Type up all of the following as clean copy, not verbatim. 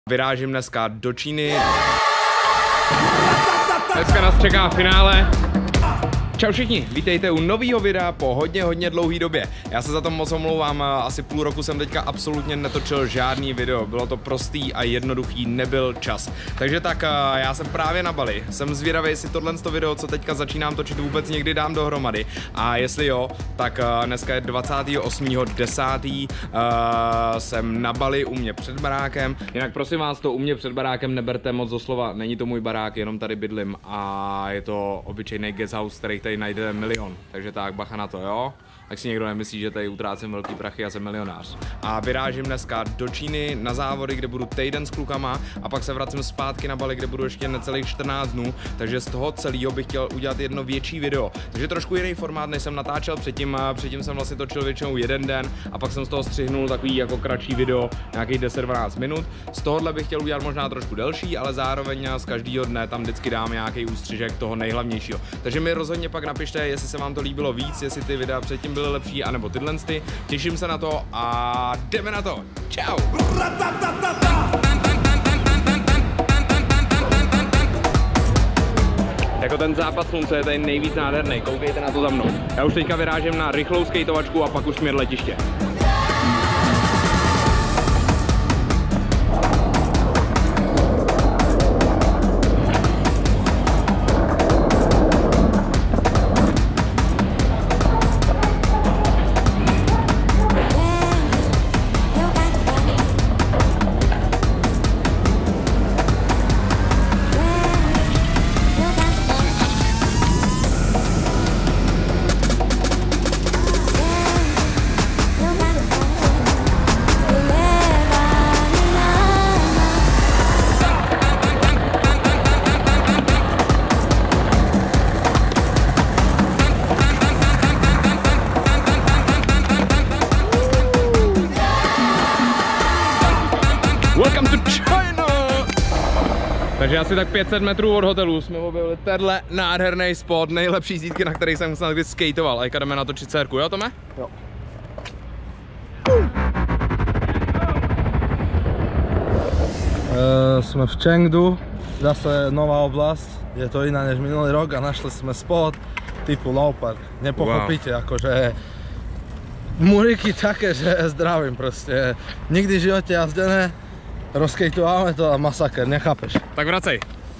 Vyrážím dneska do Číny. Dneska nás čeká finále. Čau všichni, vítejte u nového videa po hodně dlouhé době. Já se za to moc omlouvám, asi půl roku jsem teďka absolutně netočil žádný video. Bylo to prostý a jednoduchý, nebyl čas. Takže tak, já jsem právě na Bali. Jsem zvědavý, jestli tohle video, co teďka začínám točit, vůbec někdy dám dohromady. A jestli jo, tak dneska je 28.10. Jsem na Bali u mě před barákem. Jinak prosím vás, to u mě před barákem neberte moc doslova. Není to můj barák, jenom tady bydlím a je to obyčejný guest house, který tady najdete milion, takže tak bacha na to, jo? Tak si někdo nemyslí, že tady utrácím velký prachy a jsem milionář. A vyrážím dneska do Číny na závody, kde budu týden s klukama a pak se vracím zpátky na Bali, kde budu ještě necelých 14 dnů, takže z toho celého bych chtěl udělat jedno větší video. Takže trošku jiný formát, než jsem natáčel předtím jsem vlastně točil většinou jeden den a pak jsem z toho střihnul takový jako kratší video, nějakých 10-12 minut. Z tohohle bych chtěl udělat možná trošku delší, ale zároveň z každého dne tam vždycky dám nějaký ústřižek toho nejhlavnějšího. Takže mi rozhodně pak napište, jestli se vám to líbilo víc, jestli ty videa předtím byly lepší, anebo tyhle. Těším se na to a jdeme na to. Čau! Jako ten západ slunce je tady nejvíc nádherný, koukejte na to za mnou. Já už teďka vyrážím na rychlou skejtovačku a pak už směr letiště. Welcome to China! Takže asi tak 500 metrů od hotelu jsme objevili tenhle nádherný spot, nejlepší zítky, na který jsem snad kdy skateoval. A jdeme natočit dcerku, jo Tome? Jo. Jsme v Chengdu, zase nová oblast, je to iná než minulý rok a našli jsme spot typu Leopard. Nepochopíte, akože muriky také, že zdravím prostě. Nikdy v živote jazdené, rozkejtováme to a masaker, nechápeš. Tak vracej.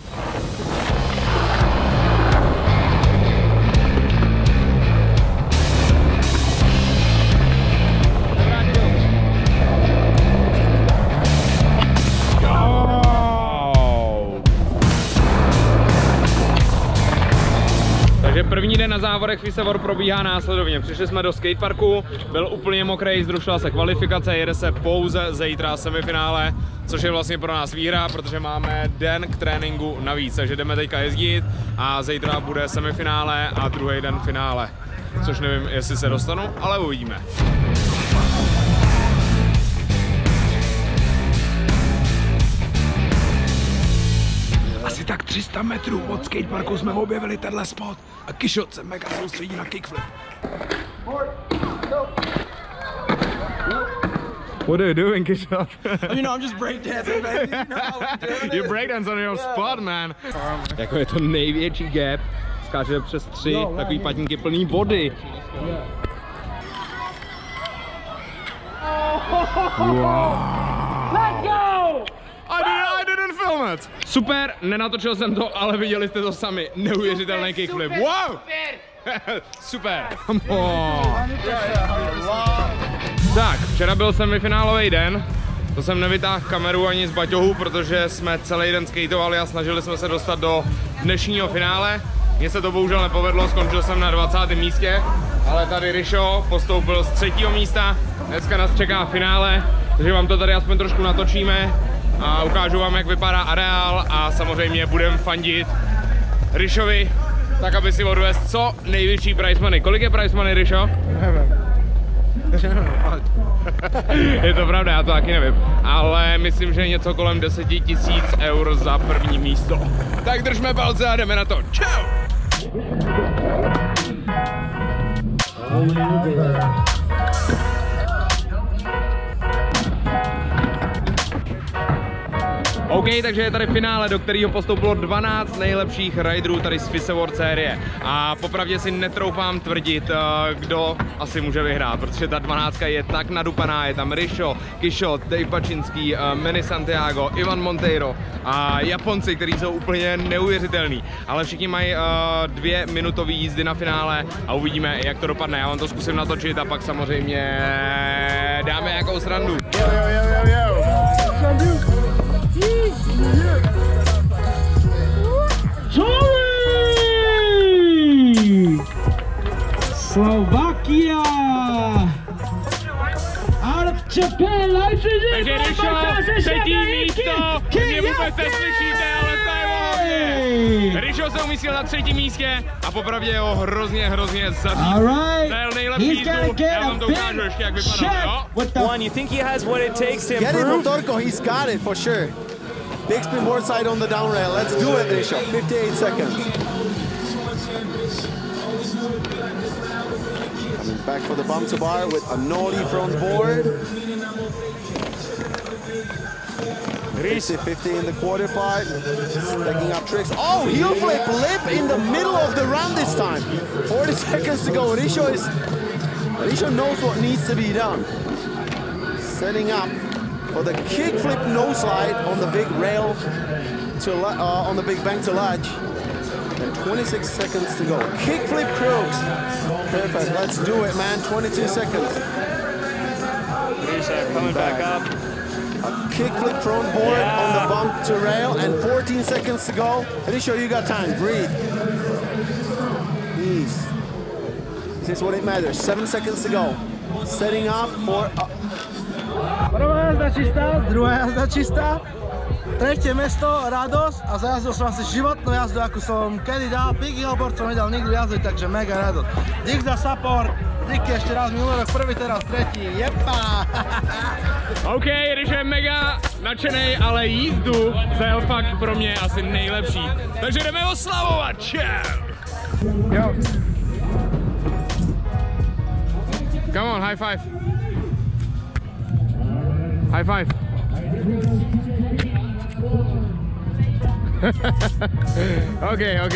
Takže první den na závodech FISA World probíhá následovně. Přišli jsme do skateparku, byl úplně mokrý, zrušila se kvalifikace, jede se pouze zítra semifinále, což je vlastně pro nás výhra, protože máme den k tréninku navíc, takže jdeme teďka jezdit a zítra bude semifinále a druhý den finále, což nevím, jestli se dostanu, ale uvidíme. Asi tak 300 metrů od skateparku jsme objevili tenhle spot a Kyšot se mega soustředí na kickflip. What are you doing, Kyšot? You know, I'm just breakdancing, baby. You know how we do it. You breakdance on your spot, man. Jako je to největší gap, skáče přes 3 takový patínky plný vody. Wow. Let's go! I didn't film it. Super, nenatočil jsem to, ale viděli jste to sami. Neuvěřitelný kickflip. Wow! Super. Come on. Tak, včera byl semifinálový den. To jsem nevytáhl kameru ani z baťohu, protože jsme celý den skateovali a snažili jsme se dostat do dnešního finále. Mně se to bohužel nepovedlo, skončil jsem na 20. místě, ale tady Rišo postoupil z 3. místa. Dneska nás čeká finále, takže vám to tady aspoň trošku natočíme a ukážu vám, jak vypadá areál a samozřejmě budeme fandit Rišovi, tak aby si odvést co největší prize money. Kolik je prize money, Rišo? Nevím. Je to pravda, já to taky nevím, ale myslím, že něco kolem 10 000 eur za první místo. Tak držme palce a jdeme na to. Čau! OK, takže je tady finále, do kterého postoupilo 12 nejlepších riderů tady z FIS World série. A popravdě si netroufám tvrdit, kdo asi může vyhrát, protože ta 12 je tak nadupaná. Je tam Rišo, Kišot, Dave Pačinský, Manny Santiago, Ivan Monteiro a Japonci, kteří jsou úplně neuvěřitelný. Ale všichni mají 2minutové jízdy na finále a uvidíme, jak to dopadne. Já vám to zkusím natočit a pak samozřejmě dáme nějakou srandu. Slovakia out of Japan, takže Rišo, třetí místo, mě vůbec neslyšíte, ale to je hodně. Rišo se umístil na třetím místě a popravdě ho hrozně zařídil. Zajel nejlepší jízdu, já vám to ukážu ještě, jak vypadá, jo? One, you think he has what it takes to Get it, improve? Motorko, he's got it for sure. Big spin board side on the down rail. Let's do it, Rišo. 58 seconds. Coming back for the bump to bar with a nollie front board. 50-50 in the quarter pipe. Stacking up tricks. Oh, heel flip, lip in the middle of the run this time. 40 seconds to go. Rišo knows what needs to be done. Setting up for the kickflip no slide on the big rail to on the big bank to ledge. And 26 seconds to go. Kickflip crooks. Perfect. Let's do it, man. 22 seconds. Rišo coming back up. A kickflip front board on the bump to rail and 14 seconds to go. Rišo, you got time. Breathe. Ease. This is what it matters. 7 seconds to go. Setting up for Prvá jazda čistá, druhá jazda čistá, tretie mesto, radosť a zajazdil som asi životnú jazdu, ako som kedy dal. Big Hillboard som nedal nikdy jazdiť, takže mega radosť. Dík za support, díky ešte raz, minulý rok prvý, teraz tretí, jepa! OK, Rišo je mega nadšenej, ale jízdu zajel fakt pro mě asi nejlepší. Takže jdeme oslavovat, čau! Jo. Come on, high five. High five. OK.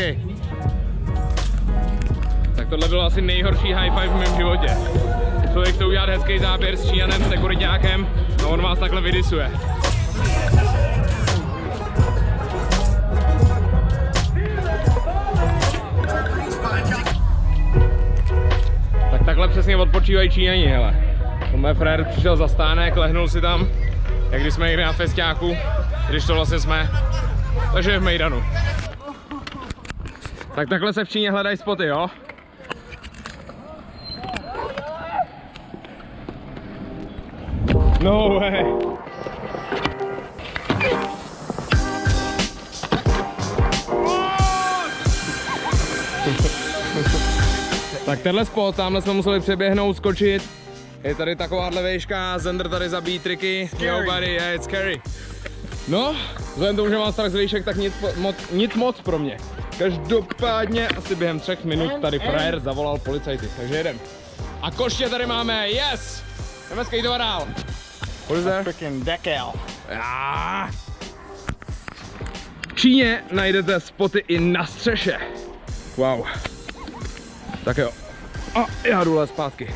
Tak tohle bylo asi nejhorší high five v mém životě. Člověk chce udělat hezký záběr s Číňanem, s sekuriťákem, no on vás takhle vydisuje. Tak takhle přesně odpočívají Číňani, hele. Můj frér přišel za stánek, lehnul si tam, jak když jsme jeli na festiáku, když to vlastně jsme, takže je v mejdanu. Tak takhle se v Číně hledají spoty, jo? No way! Tak tenhle spot, tamhle jsme museli přeběhnout, skočit. Je tady takováhle výška, Zender tady zabíjí triky. Nobody, yeah, it's scary. No, vzhledem tomu, že mám strach z výšek, tak nic moc pro mě. Každopádně asi během 3 minut tady frajer zavolal policajty, takže jedem. A koště tady máme, yes! Jdeme skateovat dál. What is there? Freaking decal. V Číně najdete spoty i na střeše. Wow. Tak jo. A já jdu zpátky.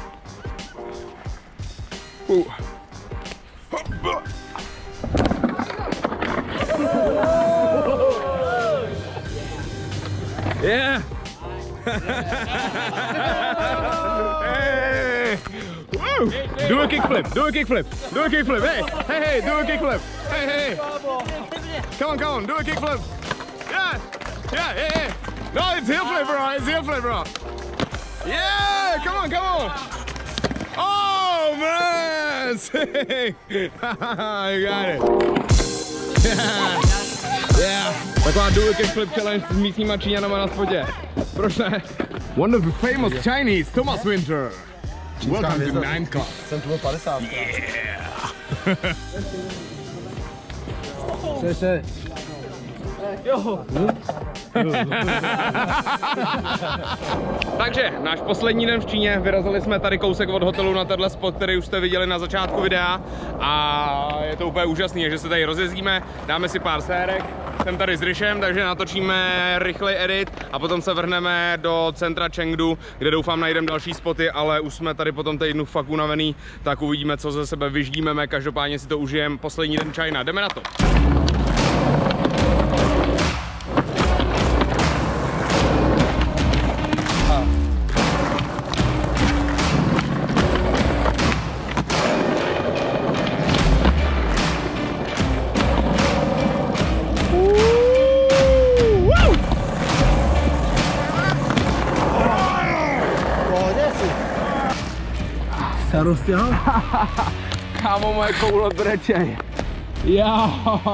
Yeah. Hey. Woo. Do a kickflip. Do a kickflip. Do a kickflip. Hey. Hey. Do a kickflip. Hey. Come on. Do a kickflip. Yeah. No, it's heel flip, bro. It's heel flip, bro. Yeah. Come on. Oh man! You got it. Yeah. Taková dual kickflip challenge s místníma Číňanama na spotě. Proč ne? One of the famous Chinese, Thomas Winter. Welcome to Nine Club. Jsem tu byl 50. Yeah. Cześć. Takže náš poslední den v Číně, vyrazili jsme tady kousek od hotelu na tenhle spot, který už jste viděli na začátku videa a je to úplně úžasný, že se tady rozjezdíme, dáme si pár sérek, jsem tady s Ryšem, takže natočíme rychlej edit a potom se vrhneme do centra Chengdu, kde doufám najdeme další spoty, ale už jsme tady po tom týdnu fakt unavený, tak uvidíme, co ze sebe vyždímeme, každopádně si to užijeme, poslední den China, jdeme na to. Se rozťahol? Kámo, moje koule brečej. Jo.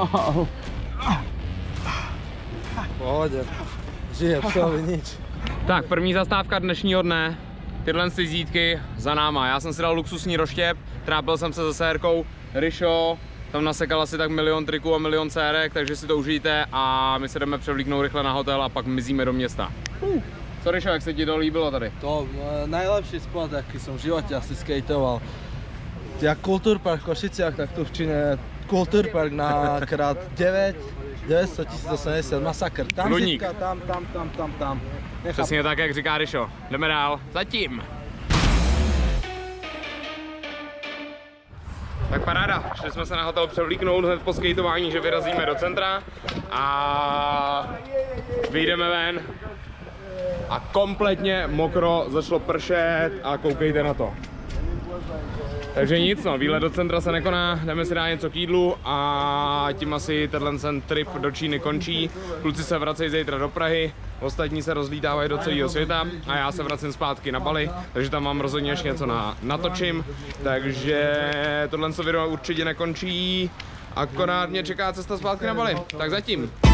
Pohodě. Žije psovi nič. Tak, první zastávka dnešního dne. Tyhle zítky za náma. Já jsem si dal luxusní roštěp, trápil jsem se se sérkou. Ryšo tam nasekal asi tak 1 000 000 triků a 1 000 000 sérek, takže si to užijte a my se jdeme převlíknout rychle na hotel a pak mizíme do města. Co Ryšo, jak se ti to líbilo tady? To najlepší spot, aký som v živote asi skateoval. Jak Kulturpark v Košiciach, tak tu v Číne Kulturpark na krát 9, 900 080, masakr. Tam Luník. Zitka, tam. Přesně tak, jak říká Ryšo. Jdeme dál. Zatím. Tak paráda, šli jsme se na hotel převlíknout hned po skateování, že vyrazíme do centra a vyjdeme ven a kompletně mokro, začalo pršet a koukejte na to. Takže nic, no, výlet do centra se nekoná, jdeme si dát něco k jídlu a tím asi tenhle trip do Číny končí. Kluci se vracejí zítra do Prahy, ostatní se rozlítávají do celého světa a já se vracím zpátky na Bali, takže tam mám rozhodně ještě něco natočím. Takže tohle video určitě nekončí, akorát mě čeká cesta zpátky na Bali. Tak zatím.